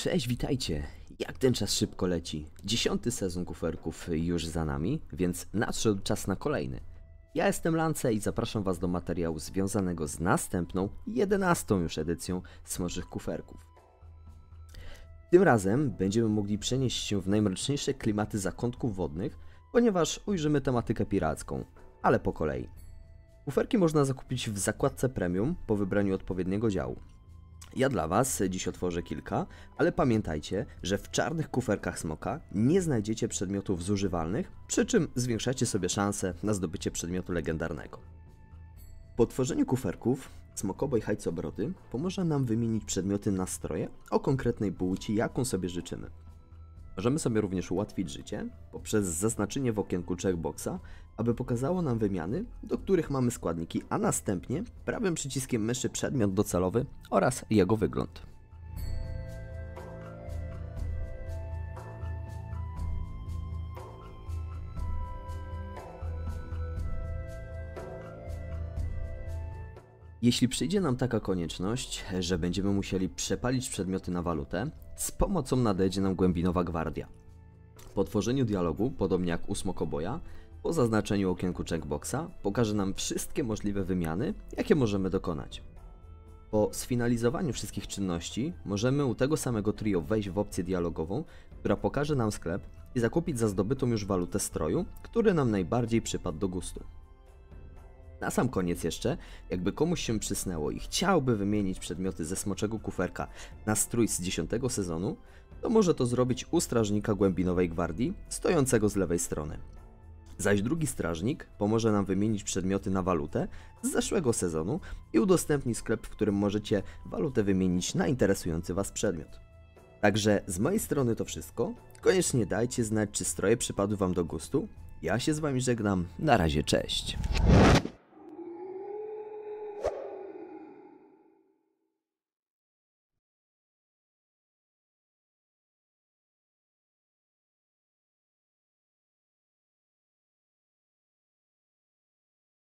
Cześć, witajcie! Jak ten czas szybko leci. 10. sezon kuferków już za nami, więc nadszedł czas na kolejny. Ja jestem Lance i zapraszam was do materiału związanego z następną, 11. już edycją Smoczych Kuferków. Tym razem będziemy mogli przenieść się w najmroczniejsze klimaty zakątków wodnych, ponieważ ujrzymy tematykę piracką, ale po kolei. Kuferki można zakupić w zakładce premium po wybraniu odpowiedniego działu. Ja dla was dziś otworzę kilka, ale pamiętajcie, że w czarnych kuferkach smoka nie znajdziecie przedmiotów zużywalnych, przy czym zwiększacie sobie szanse na zdobycie przedmiotu legendarnego. Po otworzeniu kuferków Smokoboj Hajcobroty pomoże nam wymienić przedmioty na stroje o konkretnej płci, jaką sobie życzymy. Możemy sobie również ułatwić życie poprzez zaznaczenie w okienku checkboxa, aby pokazało nam wymiany, do których mamy składniki, a następnie prawym przyciskiem myszy przedmiot docelowy oraz jego wygląd. Jeśli przyjdzie nam taka konieczność, że będziemy musieli przepalić przedmioty na walutę, z pomocą nadejdzie nam Głębinowa Gwardia. Po otworzeniu dialogu, podobnie jak u Smokoboja, po zaznaczeniu okienku checkboxa pokaże nam wszystkie możliwe wymiany, jakie możemy dokonać. Po sfinalizowaniu wszystkich czynności możemy u tego samego trio wejść w opcję dialogową, która pokaże nam sklep i zakupić za zdobytą już walutę stroju, który nam najbardziej przypadł do gustu. Na sam koniec jeszcze, jakby komuś się przysnęło i chciałby wymienić przedmioty ze Smoczego Kuferka na strój z 10. sezonu, to może to zrobić u strażnika Głębinowej Gwardii, stojącego z lewej strony. Zaś drugi strażnik pomoże nam wymienić przedmioty na walutę z zeszłego sezonu i udostępni sklep, w którym możecie walutę wymienić na interesujący was przedmiot. Także z mojej strony to wszystko. Koniecznie dajcie znać, czy stroje przypadły wam do gustu. Ja się z wami żegnam. Na razie, cześć!